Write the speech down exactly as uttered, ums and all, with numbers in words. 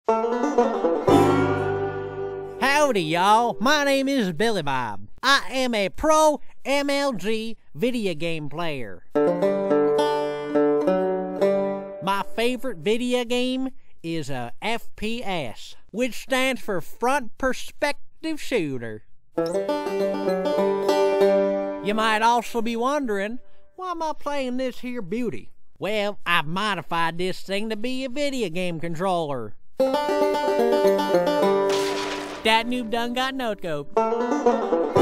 Howdy, y'all. My name is Billy Bob. I am a pro M L G video game player. My favorite video game is a F P S, which stands for Front Perspective Shooter. You might also be wondering, why am I playing this here beauty? Well, I've modified this thing to be a video game controller. That noob done got no scope.